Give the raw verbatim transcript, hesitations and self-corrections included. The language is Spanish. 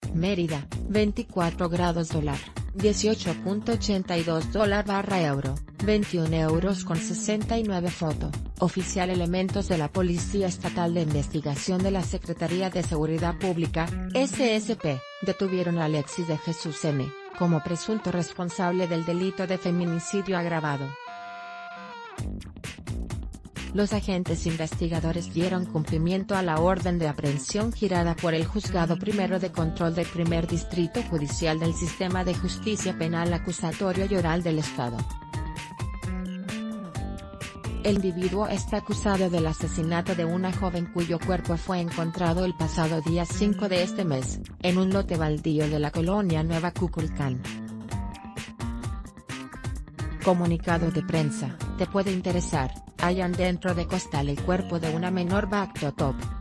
Mérida, veinticuatro grados dólar, dieciocho punto ochenta y dos dólar barra euro, veintiún euros con sesenta y nueve foto. Oficial. Elementos de la Policía Estatal de Investigación de la Secretaría de Seguridad Pública, S S P, detuvieron a Alexis de Jesús M., como presunto responsable del delito de feminicidio agravado. Los agentes investigadores dieron cumplimiento a la orden de aprehensión girada por el Juzgado Primero de Control del Primer Distrito Judicial del Sistema de Justicia Penal Acusatorio y Oral del Estado. El individuo está acusado del asesinato de una joven cuyo cuerpo fue encontrado el pasado día cinco de este mes, en un lote baldío de la colonia Nueva Kukulcán. Comunicado de prensa. Te puede interesar: hallan dentro de costal el cuerpo de una menor Bactotop.